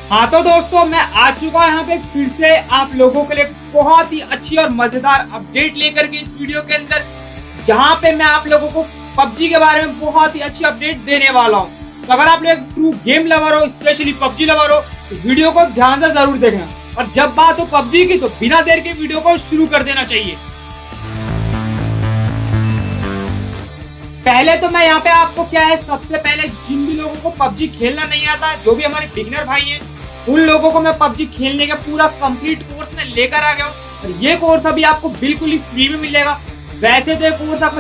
हाँ तो दोस्तों, मैं आ चुका हूँ यहाँ पे फिर से आप लोगों के लिए बहुत ही अच्छी और मजेदार अपडेट लेकर के इस वीडियो के अंदर, जहाँ पे मैं आप लोगों को पबजी के बारे में बहुत ही अच्छी अपडेट देने वाला हूँ। तो अगर आप लोग ट्रू गेम लवर हो, स्पेशली पबजी लवर हो, तो वीडियो को ध्यान से जरूर देखना। और जब बात हो पबजी की तो बिना देर के वीडियो को शुरू कर देना चाहिए। पहले तो मैं यहाँ पे आपको क्या है, सबसे पहले जिन भी लोगों को पबजी खेलना नहीं आता, जो भी हमारे बिगिनर भाई हैं, उन लोगों को मैं पबजी खेलने का पूरा कंप्लीट कोर्स में लेकर आ गया हूँ। और ये कोर्स अभी आपको बिल्कुल ही फ्री में मिलेगा। वैसे तो ये कोर्स आपको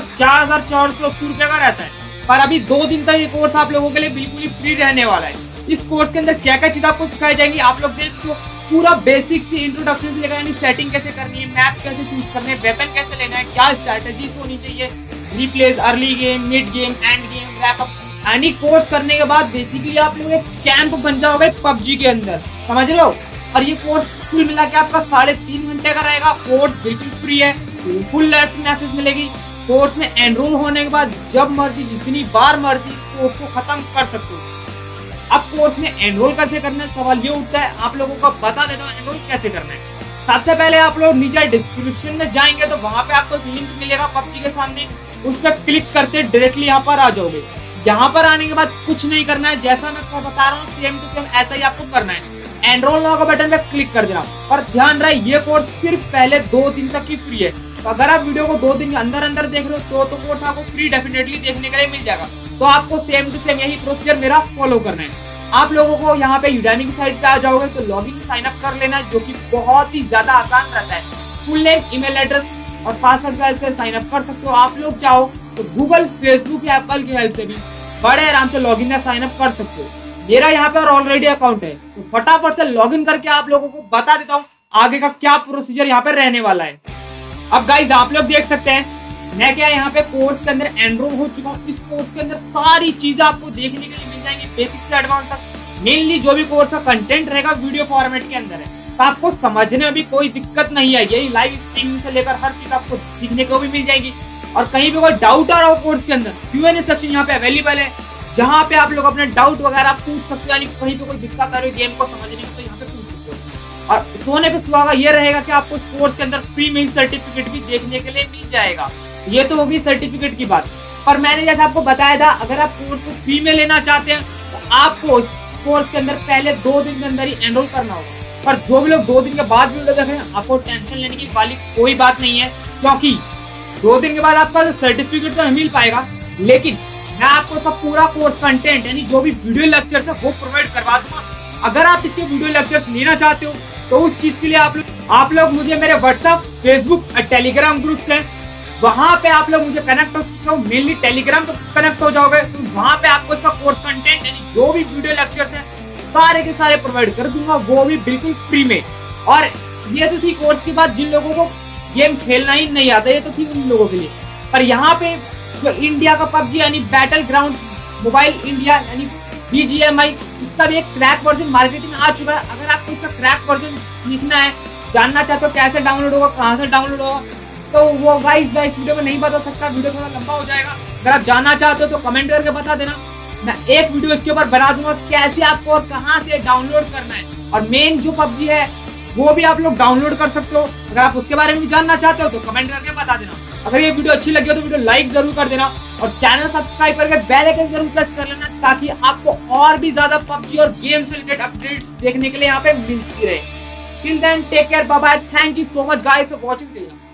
4480 रुपए का रहता है, पर अभी 2 दिन तक ये कोर्स आप लोगों के लिए बिल्कुल ही फ्री रहने वाला है। इस कोर्स के अंदर क्या क्या चीज आपको सिखाई जाएंगी, आप लोग देख सकते हो। पूरा बेसिक से इंट्रोडक्शन से लेकर, यानी सेटिंग कैसे करनी है, मैप्स कैसे चूज करने हैं, वेपन कैसे लेना है, क्या स्ट्रेटेजीज होनी चाहिए, replace, early game, mid game, end game, wrap up, यानी कोर्स करने के बाद बेसिकली आप लोग एक चैंप बन जाओगे पबजी के अंदर, समझ रहे हो। और ये कोर्स कुल मिला के आपका 3.5 घंटे का रहेगा। कोर्स बिल्कुल फ्री है, फुल लाइफ में एक्सेस मिलेगी। कोर्स में एनरोल होने के बाद जब मर्जी, जितनी बार मर्जी इस कोर्स को खत्म कर सकते हो। अब कोर्स में एनरोल कैसे करना है, सवाल ये उठता है। आप लोगों को बता देता हूँ एनरोल कैसे करना है। सबसे पहले आप लोग नीचे डिस्क्रिप्शन में जाएंगे तो वहां पे आपको एक लिंक मिलेगा पबजी के सामने, उस पर क्लिक करते डायरेक्टली यहाँ पर आ जाओगे। यहाँ पर आने के बाद कुछ नहीं करना है, जैसा मैं बता रहा हूँ सेम टू सेम ऐसा ही आपको करना है। एनरोल नाउ का बटन पे क्लिक कर देना। पर ध्यान रहे, ये कोर्स सिर्फ पहले 2 दिन तक ही फ्री है। तो अगर आप वीडियो को 2 दिन के अंदर देख रहे हो तो कोर्स आपको फ्री डेफिनेटली देखने के लिए मिल जाएगा। तो आपको सेम टू सेम यही प्रोसीजर मेरा फॉलो करना है। आप लोगों को यहाँ पे यूडेमी की साइट पे आ जाओगे तो लॉगिन साइन अप कर लेना, जो कि बहुत ही ज्यादा आसान रहता है। फुल नेम, ईमेल एड्रेस और पासवर्ड से साइन अप कर सकते हो। आप लोग चाहो तो गूगल, फेसबुक या एप्पल की हेल्प से भी बड़े आराम से लॉगिन या साइन अप कर सकते हो। मेरा यहाँ पे ऑलरेडी अकाउंट है, तो फटाफट से लॉगिन करके आप लोगों को बता देता हूँ आगे का क्या प्रोसीजर यहाँ पे रहने वाला है। अब गाइज आप लोग देख सकते हैं, मैं क्या यहाँ पे कोर्स के अंदर एनरोल हो चुका हूँ। इस कोर्स के अंदर सारी चीजें आपको देखने के लिए मिल जाएंगी, बेसिक से एडवांस तक। मेनली जो भी कोर्स का कंटेंट रहेगा वीडियो फॉर्मेट के अंदर है, तो आपको समझने में भी कोई दिक्कत नहीं है। यही लाइव स्ट्रीमिंग से लेकर हर चीज आपको सीखने को भी मिल जाएगी। और कहीं भी कोई डाउट आ रहा हो कोर्स के अंदर, Q&A सेक्शन यहाँ पे अवेलेबल है, जहाँ पे आप लोग अपने डाउट वगैरह पूछ सकते हो। यानी कहीं पे कोई दिक्कत आ रही है गेम को समझने में, तो यहाँ पे पूछ सकते हो। और सोने पे सुहागा ये रहेगा कि आपको इस कोर्स के अंदर फ्री में सर्टिफिकेट भी देखने के लिए मिल जाएगा। ये तो होगी सर्टिफिकेट की बात। पर मैंने जैसे आपको बताया था, अगर आप कोर्स को फ्री में लेना चाहते हैं तो आपको इस कोर्स के अंदर पहले 2 दिन के अंदर ही एनरोल करना होगा। पर जो भी लोग 2 दिन के बाद वीडियो देख रहे हैं, आपको टेंशन लेने की वाली कोई बात नहीं है, क्योंकि 2 दिन के बाद आपका सर्टिफिकेट तो नहीं मिल पाएगा, लेकिन मैं आपको इसका पूरा कोर्स कंटेंट, यानी जो भी वीडियो लेक्चर्स है वो प्रोवाइड करवा दूंगा। अगर आप इसके वीडियो लेक्चर्स लेना चाहते हो तो उस चीज के लिए आप लोग मुझे मेरे व्हाट्सएप, फेसबुक और टेलीग्राम ग्रुप से, वहां पे आप लोग मुझे कनेक्ट हो सकते हो। मेनली टेलीग्राम पे कनेक्ट हो जाओगे तो वहां पे आपको इसका कोर्स कंटेंट, यानी जो भी वीडियो लेक्चर्स है सारे के सारे प्रोवाइड कर दूंगा, वो भी बिल्कुल फ्री में। और ये तो थी कोर्स की बात, जिन लोगों को गेम खेलना ही नहीं आता, ये तो थी उन लोगों के लिए। पर यहाँ पे जो इंडिया का पबजी यानी बैटल ग्राउंड मोबाइल इंडिया यानी BGMI, इसका भी एक क्रैक वर्जन मार्केट में आ चुका है। अगर आपको इसका क्रैक वर्जन सीखना है, जानना चाहते हो कैसे डाउनलोड होगा, कहाँ से डाउनलोड होगा, तो वो गाइस मैं इस वीडियो में नहीं बता सकता, वीडियो थोड़ा लंबा हो जाएगा। अगर आप जानना चाहते हो तो कमेंट करके बता देना, मैं एक वीडियो इसके ऊपर बना दूंगा कैसे आपको और कहाँ से डाउनलोड करना है। और मेन जो पबजी है वो भी आप लोग डाउनलोड कर सकते हो। अगर आप उसके बारे में भी जानना चाहते हो तो कमेंट करके बता देना। अगर ये वीडियो अच्छी लगी हो तो वीडियो लाइक जरूर कर देना और चैनल सब्सक्राइब करके बेल आइकन जरूर प्रेस कर लेना, ताकि आपको और भी ज्यादा पबजी और गेम से रिलेटेड अपडेट्स देखने के लिए यहाँ पे मिलती रहे। Till then take care, bye bye, thank you so much guys for watching.